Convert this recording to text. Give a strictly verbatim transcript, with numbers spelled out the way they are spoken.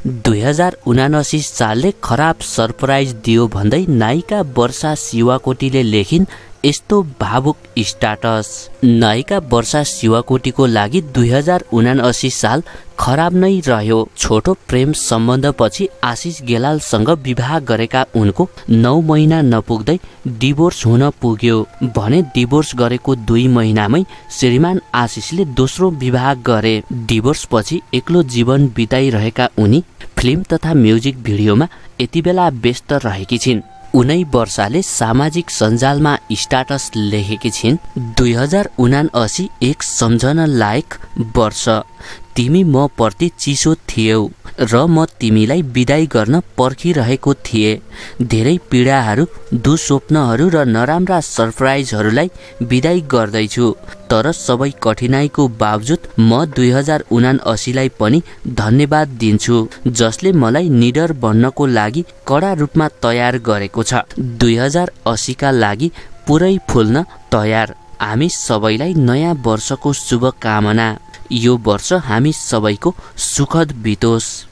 दुई हजार उनासी सालले खराब सरप्राइज दियो भन्दै नायिका वर्षा शिवाकोटीले लेखिन् यस्तो भावुक स्टाटस। नायिका वर्षा शिवाकोटीको लागि दुई हजार उनासी साल खराब नै रह्यो। छोटो प्रेम सम्बन्धपछि आशिष गेलालसँग विवाह गरेका उनको नौ महिना नपुग्दै डिभोर्स हुन पुग्यो भने डिभोर्स गरेको दुई महिनामै श्रीमान आशिषले दोस्रो विवाह गरे। डिभोर्स पछि एक्लो जीवन बिताइरहेका उनी फिल्म तथा म्युजिक भिडियोमा यति बेला व्यस्त रहेकी छिन्। उनै वर्षाले सामाजिक सञ्जालमा स्टाटस लेखेकी छिन्, दुई हजार उनासी एक सम्झन लायक वर्ष। तिमी म प्रति चिसो थियौ र म तिमीलाई विदाई गर्न पर्खिरहेको थिएँ। धेरै पीडाहरू, दुस्वप्नहरू र नराम्रा सरप्राइजहरूलाई विदाई गर्दैछु। तर सबै कठिनाईको बावजुद म दुई हजार उनासीलाई पनि धन्यवाद दिन्छु जसले मलाई निडर बन्नको लागि कडा रूपमा तयार गरेको छ। दुई हजार अस्सीका लागि पुरै फुल्न तयार। हामी सबैलाई नयाँ वर्षको शुभकामना। यो वर्ष हामी सबैको सुखद बितोस्।